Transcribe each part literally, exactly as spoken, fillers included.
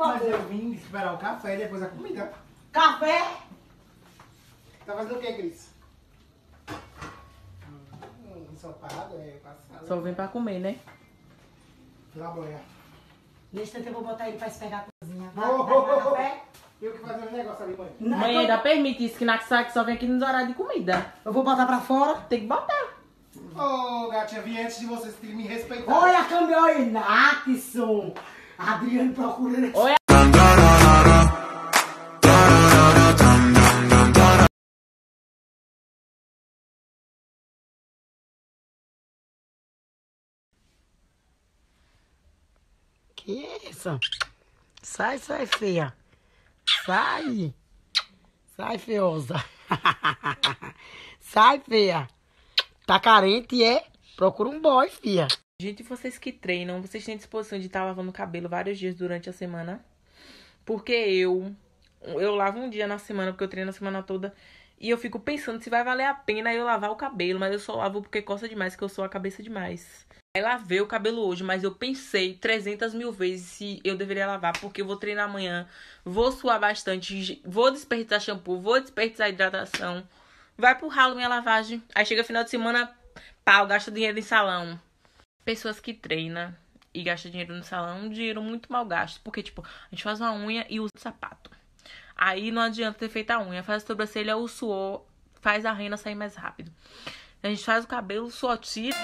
favor. Mas eu vim esperar o café e depois a comida. Café? Tá fazendo o que, Cris? Hum, ensopado, é passado. Só vem pra comer, né? Na boia. Nesse tempo eu vou botar ele pra espegar a cozinha. Vai, Oh, vai, oh, vai, oh, oh. café? Eu que fazer um negócio ali, mãe. Não, Mãe eu- ainda permite isso, que na que só vem aqui nos horários de comida. Eu vou botar pra fora. Tem que botar. Ô, gatinha, vim antes de vocês me respeitar. Olha a câmera, olha, Natson. Adriano procurando. Olha. Que é isso? Sai, sai, feia. Sai. Sai, feiosa. Sai, feia. Tá carente, é? Procura um boy, fia. Gente, vocês que treinam, vocês têm disposição de estar lavando o cabelo vários dias durante a semana? Porque eu, eu lavo um dia na semana, porque eu treino a semana toda. E eu fico pensando se vai valer a pena eu lavar o cabelo. Mas eu só lavo porque coça demais, que eu sou a cabeça demais. Aí lavei o cabelo hoje, mas eu pensei trezentas mil vezes se eu deveria lavar. Porque eu vou treinar amanhã, vou suar bastante, vou desperdiçar shampoo, vou desperdiçar hidratação. Vai pro ralo minha lavagem. Aí chega final de semana, pau, gasta dinheiro em salão. Pessoas que treinam e gastam dinheiro no salão, um dinheiro muito mal gasto. Porque, tipo, a gente faz uma unha e usa sapato. Aí não adianta ter feito a unha. Faz a sobrancelha, o suor faz a rena sair mais rápido. A gente faz o cabelo, o suor tira.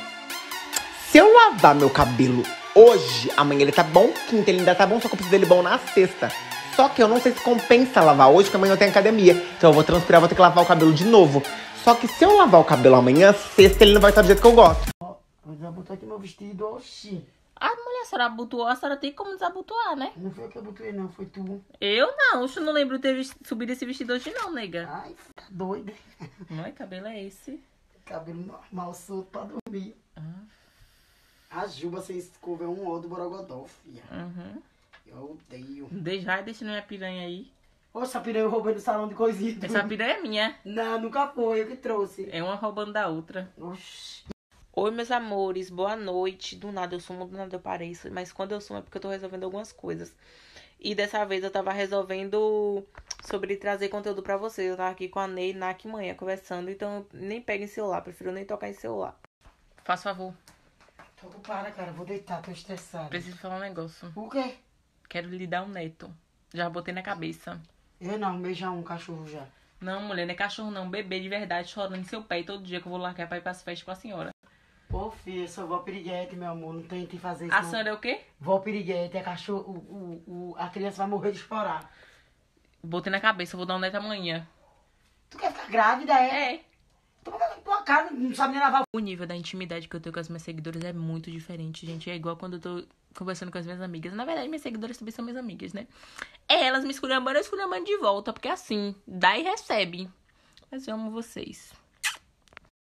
Se eu lavar meu cabelo hoje, amanhã ele tá bom, quinta ele ainda tá bom, só que eu preciso dele bom na sexta. Só que eu não sei se compensa lavar hoje, porque amanhã eu tenho academia. Então eu vou transpirar, vou ter que lavar o cabelo de novo. Só que se eu lavar o cabelo amanhã, sexta ele não vai estar do jeito que eu gosto. Eu já botou aqui meu vestido, oxi. A mulher, a senhora abotoou, a senhora tem como desabotoar, né? Não foi eu que abotoei, não, foi tu. Eu não, eu não lembro de ter vist- subido esse vestido hoje não, nega. Ai, tá doida. Não, cabelo é esse. Cabelo normal, solto pra dormir. Ah. A Juba, você escova é um ó do Borogodó, filha. Uhum. Eu odeio. Deixa, vai deixando minha piranha aí. Ô, essa piranha eu roubei no salão de cozido. Essa piranha é minha. Não, nunca foi, eu que trouxe. É uma roubando da outra. Oxi. Oi, meus amores, boa noite. Do nada eu sumo, do nada eu pareço. Mas quando eu sumo é porque eu tô resolvendo algumas coisas. E dessa vez eu tava resolvendo sobre trazer conteúdo pra vocês. Eu tava aqui com a Ney, Nak e Manhã conversando. Então nem pega em celular, prefiro nem tocar em celular. Faz favor. Tô ocupada, cara, vou deitar, tô estressada. Preciso falar um negócio. O quê? Quero lhe dar um neto. Já botei na cabeça. Eu não, beijar um cachorro já. Não, mulher, não é cachorro não. Bebê de verdade chorando em seu pé. E todo dia que eu vou largar pra ir pras festas com a senhora. Ô, filha, eu sou vó piriguete, meu amor, não tente fazer isso A não. senhora é o quê? Vó piriguete, é cachorro, o, o, o, a criança vai morrer de chorar. Botei na cabeça, eu vou dar um neto amanhã. Tu quer ficar grávida, é? É. Tu vai com tua cara, não sabe nem lavar o... O nível da intimidade que eu tenho com as minhas seguidoras é muito diferente, gente. É igual quando eu tô conversando com as minhas amigas. Na verdade, minhas seguidoras também são minhas amigas, né? É, elas me esculhambando, eu esculhambando de volta. Porque assim, dá e recebe. Mas eu amo vocês.